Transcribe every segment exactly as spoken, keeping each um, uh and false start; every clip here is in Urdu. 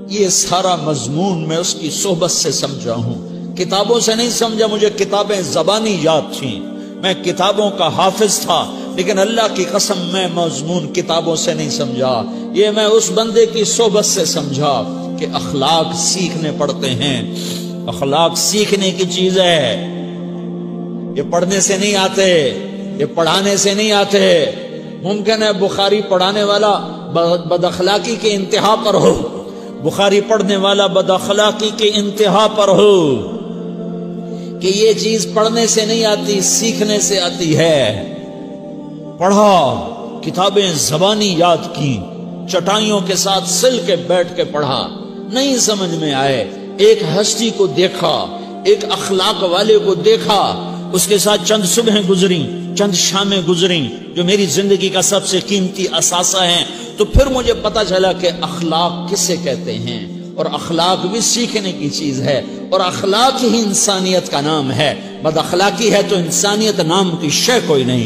یہ سارا مضمون میں اس کی صحبت سے سمجھا ہوں، کتابوں سے نہیں سمجھا۔ مجھے کتابیں زبانی یاد تھیں، میں کتابوں کا حافظ تھا، لیکن اللہ کی قسم میں مضمون کتابوں سے نہیں سمجھا، یہ میں اس بندے کی صحبت سے سمجھا کہ اخلاق سیکھنے پڑتے ہیں۔ اخلاق سیکھنے کی چیز ہے، یہ پڑھنے سے نہیں آتے، یہ پڑھانے سے نہیں آتے۔ ممکن ہے بخاری پڑھانے والا بد اخلاقی کے انتہا پر ہو، بخاری پڑھنے والا بد اخلاقی کے انتہا پر ہو، کہ یہ چیز پڑھنے سے نہیں آتی، سیکھنے سے آتی ہے۔ پڑھا، کتابیں زبانی یاد کی، چٹائیوں کے ساتھ سل کے بیٹھ کے پڑھا، نہیں سمجھ میں آئے، ایک ہستی کو دیکھا، ایک اخلاق والے کو دیکھا، اس کے ساتھ چند صبحیں گزری، چند شامیں گزری جو میری زندگی کا سب سے قیمتی اثاثہ ہیں، تو پھر مجھے پتا چلا کہ اخلاق کسے کہتے ہیں، اور اخلاق بھی سیکھنے کی چیز ہے، اور اخلاق ہی انسانیت کا نام ہے۔ بد اخلاقی ہے تو انسانیت نام کی شے کوئی نہیں۔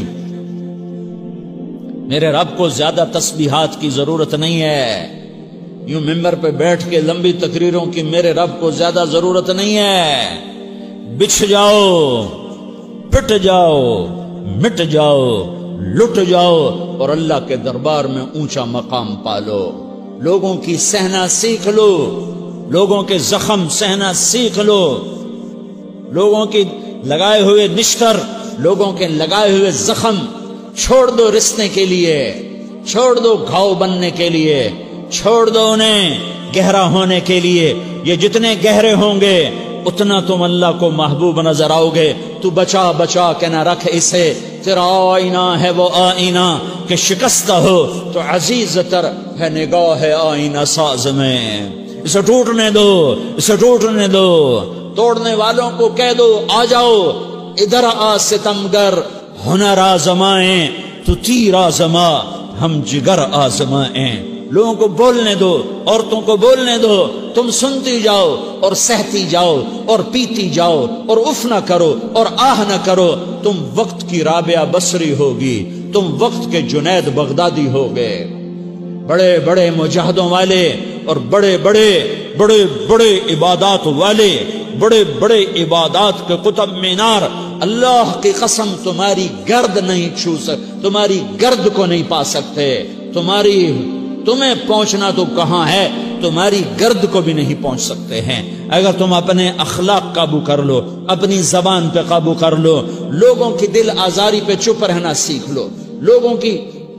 میرے رب کو زیادہ تسبیحات کی ضرورت نہیں ہے، یوں ممبر پہ بیٹھ کے لمبی تقریروں کی میرے رب کو زیادہ ضرورت نہیں ہے۔ بچھ جاؤ، پٹ جاؤ، مٹ جاؤ، لٹ جاؤ، اور اللہ کے دربار میں اونچا مقام پالو۔ لوگوں کی سہنا سیکھ لو، لوگوں کے زخم سہنا سیکھ لو، لوگوں کی لگائے ہوئے نشتر، لوگوں کے لگائے ہوئے زخم چھوڑ دو رسنے کے لیے، چھوڑ دو گھاؤ بننے کے لیے، چھوڑ دو انہیں گہرا ہونے کے لیے۔ یہ جتنے گہرے ہوں گے اتنا تم اللہ کو محبوب نظر آؤ گے۔ تو بچا بچا کے نہ رکھ اسے، تیرا آئینہ ہے وہ آئینہ کہ شکستہ ہو تو عزیز تر ہے نگاہ آئینہ ساز میں۔ اسے ٹوٹنے دو، اسے ٹوٹنے دو، توڑنے والوں کو کہہ دو آ جاؤ ادھر آ ستمگر، ہنر آزمائیں تو تیر آزما، ہم جگر آزمائیں۔ لوگوں کو بولنے دو، عورتوں کو بولنے دو، تم سنتی جاؤ اور سہتی جاؤ اور پیتی جاؤ اور اف نہ کرو اور آہ نہ کرو۔ تم وقت کی رابعہ بصری ہوگی، تم وقت کے جنید بغدادی ہوگے۔ بڑے بڑے مجاہدوں والے اور بڑے بڑے بڑے بڑے عبادات والے، بڑے بڑے عبادات کے قطب مینار، اللہ کی قسم تمہاری گرد نہیں چھو سکتے، تمہاری گرد کو نہیں پا سکتے۔ تمہاری تمہیں پہنچنا تو کہاں ہے، تمہاری گرد کو بھی نہیں پہنچ سکتے ہیں۔ اگر تم اپنے اخلاق قابو کر لو، اپنی زبان پہ قابو کر لو، لوگوں کی دل آزاری پہ چپ رہنا سیکھ لو، لوگوں کی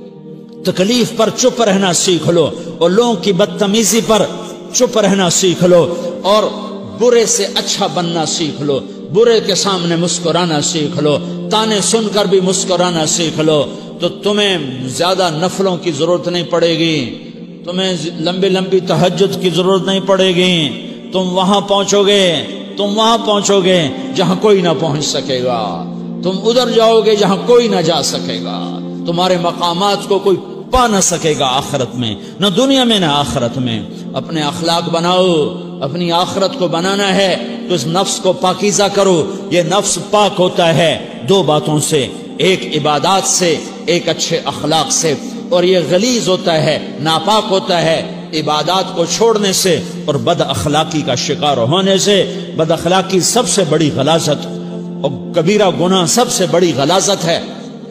تکلیف پر چپ رہنا سیکھ لو، اور لوگوں کی بدتمیزی پر چپ رہنا سیکھ لو، اور برے سے اچھا بننا سیکھ لو، برے کے سامنے مسکرانا سیکھ لو، تانے سن کر بھی مسکرانا سیکھ لو، تو تمہیں زیادہ نفلوں کی ضرورت نہیں پڑے گی، تمہیں لمبی لمبی تہجد کی ضرورت نہیں پڑے گی۔ تم وہاں پہنچو گے، تم وہاں پہنچو گے جہاں کوئی نہ پہنچ سکے گا، تم ادھر جاؤ گے جہاں کوئی نہ جا سکے گا، تمہارے مقامات کو کوئی پا نہ سکے گا آخرت میں، نہ دنیا میں نہ آخرت میں۔ اپنے اخلاق بناؤ، اپنی آخرت کو بنانا ہے تو اس نفس کو پاکیزہ کرو۔ یہ نفس پاک ہوتا ہے دو باتوں سے، ایک عبادات سے، ایک اچھے اخلاق سے، اور یہ غلیظ ہوتا ہے، ناپاک ہوتا ہے عبادات کو چھوڑنے سے اور بد اخلاقی کا شکار ہونے سے۔ بد اخلاقی سب سے بڑی غلاظت اور کبیرہ گناہ سب سے بڑی غلاظت ہے،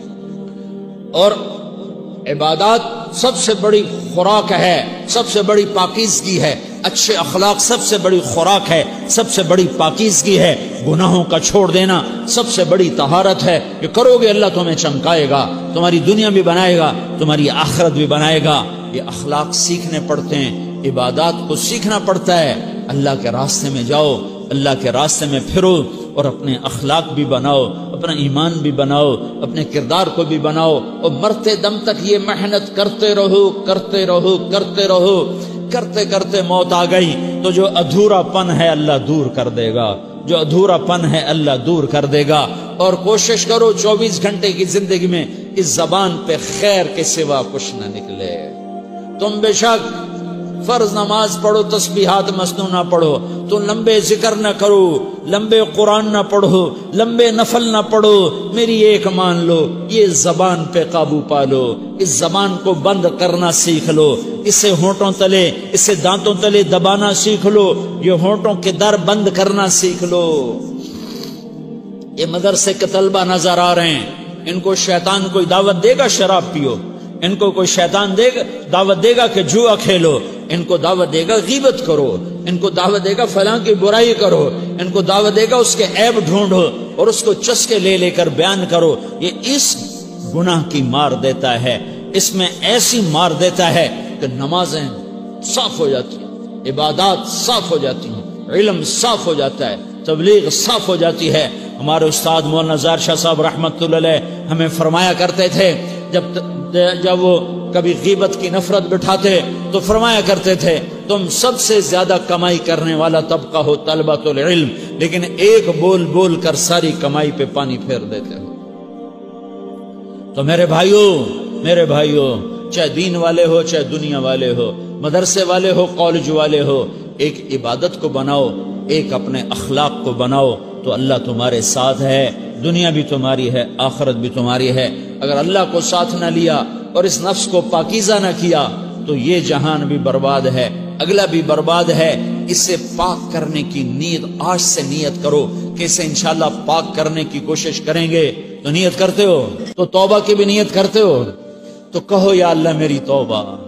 اور عبادات سب سے بڑی خوراک ہے، سب سے بڑی پاکیزگی ہے۔ اچھے اخلاق سب سے بڑی خوراک ہے، سب سے بڑی پاکیزگی ہے۔ گناہوں کا چھوڑ دینا سب سے بڑی طہارت ہے۔ یہ کرو گے اللہ تمہیں چمکائے گا، تمہاری دنیا بھی بنائے گا، تمہاری آخرت بھی بنائے گا۔ یہ اخلاق سیکھنے پڑتے ہیں، عبادات کو سیکھنا پڑتا ہے۔ اللہ کے راستے میں جاؤ، اللہ کے راستے میں پھرو، اور اپنے اخلاق بھی بناؤ، اپنا ایمان بھی بناؤ، اپنے کردار کو بھی بناؤ، اور مرتے دم تک یہ محنت کرتے رہو کرتے رہو کرتے رہو۔ کرتے کرتے موت آ گئی تو جو ادھورا پن ہے اللہ دور کر دے گا، جو ادھورا پن ہے اللہ دور کر دے گا۔ اور کوشش کرو چوبیس گھنٹے کی زندگی میں اس زبان پہ خیر کے سوا کچھ نہ نکلے۔ تم بے شک فرض نماز پڑھو تسبیحات مسنونہ پڑھو، تو لمبے ذکر نہ کرو، لمبے قرآن نہ پڑھو، لمبے نفل نہ پڑھو، میری ایک مان لو، یہ زبان پہ قابو پالو، اس زبان کو بند کرنا سیکھ لو، اسے ہونٹوں تلے، اسے دانتوں تلے دبانا سیکھ لو، یہ ہونٹوں کے در بند کرنا سیکھ لو۔ یہ مدرسے کے طلبہ نظر آ رہے ہیں، ان کو شیطان کوئی دعوت دے گا شراب پیو، ان کو کوئی شیطان دے گا دعوت دے گا کہ جوا کھیلو، ان کو دعوت دے گا غیبت کرو، ان کو دعوت دے گا فلاں کی برائی کرو، ان کو دعوت دے گا اس کے عیب ڈھونڈو اور اس کو چسکے لے لے کر بیان کرو۔ یہ اس گناہ کی مار دیتا ہے، اس میں ایسی مار دیتا ہے کہ نمازیں صاف ہو جاتی ہیں، عبادات صاف ہو جاتی ہیں، علم صاف ہو جاتا ہے، تبلیغ صاف ہو جاتی ہے۔ ہمارے استاد مولانا زار شاہ صاحب رحمت اللہ علیہ ہمیں فرمایا کرتے تھے، جب جب وہ کبھی غیبت کی نفرت بٹھاتے تو فرمایا کرتے تھے تم سب سے زیادہ کمائی کرنے والا طبقہ ہو طلبۃ العلم، لیکن ایک بول بول کر ساری کمائی پہ پانی پھیر دیتے ہو۔ تو میرے بھائیوں میرے بھائیوں چاہے دین والے ہو چاہے دنیا والے ہو، مدرسے والے ہو کالج والے ہو، ایک عبادت کو بناؤ، ایک اپنے اخلاق کو بناؤ، تو اللہ تمہارے ساتھ ہے، دنیا بھی تمہاری ہے، آخرت بھی تمہاری ہے۔ اگر اللہ کو ساتھ نہ لیا اور اس نفس کو پاکیزہ نہ کیا تو یہ جہان بھی برباد ہے، اگلا بھی برباد ہے۔ اسے پاک کرنے کی نیت آج سے نیت کرو کہ اسے انشاءاللہ پاک کرنے کی کوشش کریں گے۔ تو نیت کرتے ہو تو توبہ کی بھی نیت کرتے ہو، تو کہو یا اللہ میری توبہ،